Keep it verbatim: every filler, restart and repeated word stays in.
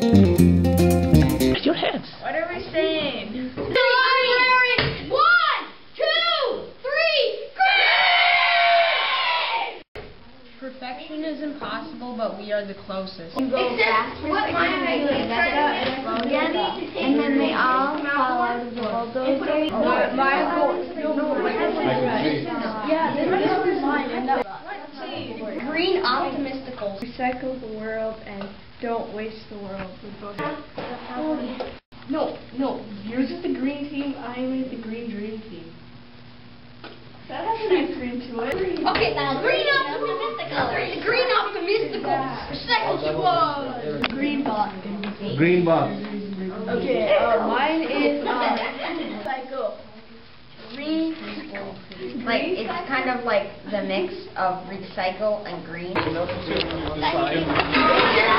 Your heads. What are we saying? One, two, three, green! Perfection is impossible, but we are the closest. Except what mine is, and then they all fall out of the bulldozer. Mine Yeah, this is mine. Green optimistical. Recycle the world and don't waste the world. No, no, yours is the green team, I am the green dream team. That has a nice green to it. Okay, now green optimistical. The green optimistical. Recycle squad. Green box. Green box. Okay, uh, mine is uh, Recycle. Green. Like, it's kind of like the mix of recycle and green.